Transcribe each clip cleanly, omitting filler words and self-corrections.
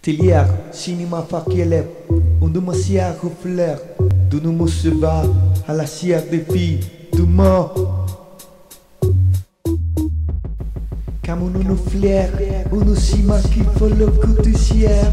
Tilière, cinéma fakielep, on nous sière fleur, de nous mousseva à la sière des filles, du mort. Comme nous flair, on nous cima qui faut le coup du ciel.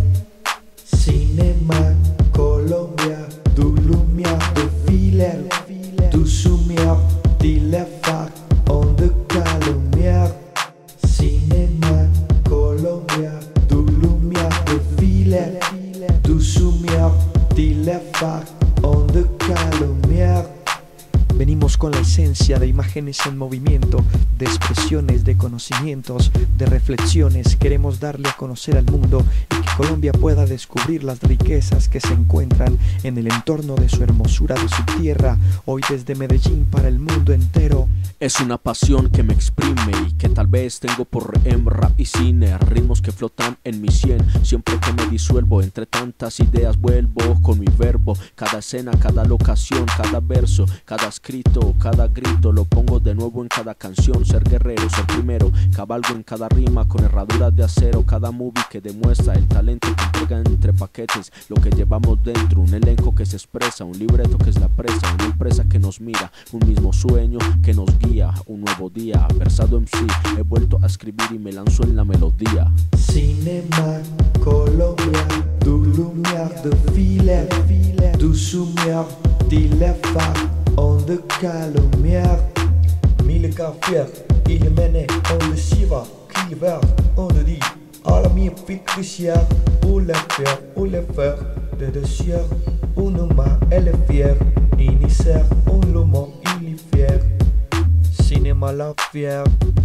Cinéma, Colombia, du lumière de filer, du soumière, de la fac, on de calomnière. Cinéma, Colombia, du lumière de filer, du soumière, de la fac, on de calomnière. Venimos con la esencia de imágenes en movimiento, de expresiones, de conocimientos, de reflexiones. Queremos darle a conocer al mundo y que Colombia pueda descubrir las riquezas que se encuentran en el entorno de su hermosura, de su tierra. Hoy desde Medellín para el mundo entero. Es una pasión que me exprime y que tal vez tengo por rap y cine, ritmos que flotan en mi sien. Siempre que me disuelvo entre tantas ideas vuelvo con mi verbo. Cada escena, cada locación, cada verso, cada escrito, cada grito lo pongo de nuevo en cada canción. Ser guerrero, ser primero, cabalgo en cada rima con herraduras de acero. Cada movie que demuestra el talento que entrega entre paquetes lo que llevamos dentro. Un elenco que se expresa, un libreto que es la presa, una empresa que nos mira, un mismo sueño que nos guía. Un nuevo día, versado en sí, he vuelto a escribir y me lanzo en la melodía. Cinéma, Colombia, du lumière de filer, du soumière, de la fac, on de calomnière. Mille cafés, il mène, on de siva, qui vert, on de dit. À la mie ficticia, ou le faire, de dessert, on ma, elle est fière, initiaire, on le mot, il est fier. Cinéma la fière,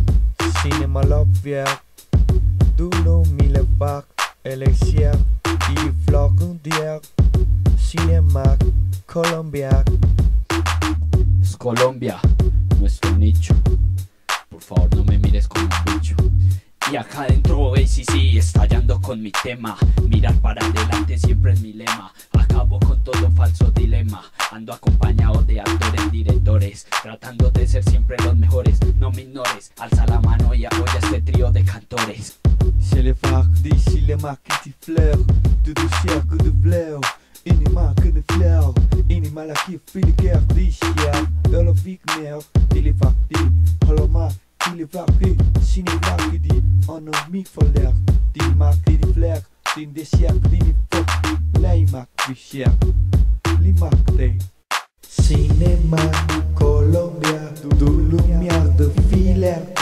du nom mille vagues, elle est fière, il floque un dière. Cinéma, Colombia. Es Colombia, nuestro nicho. Por favor no me mires como un bicho. Y acá adentro ACC, estallando con mi tema. Mirar para adelante siempre es mi lema. Acabo con todo falso dilema. Ando acompañado de actores, directores, tratando de ser siempre los mejores. No me ignores, alza la mano y apoya este trío de cantores. C'est les vagues d'ici, les marques qui fleurent, de du cercle de bleu. Une marque de fleurs, une maladie vulgaire d'ici, de la vicmère, de les vagues, holoma, de les vagues, cinéma qui dit, on a mis folaire, des marques de fleurs, d'une des siècles, d'une époque, les marques du siècle, les marques de Cinéma, Colombia, du lumière de filer.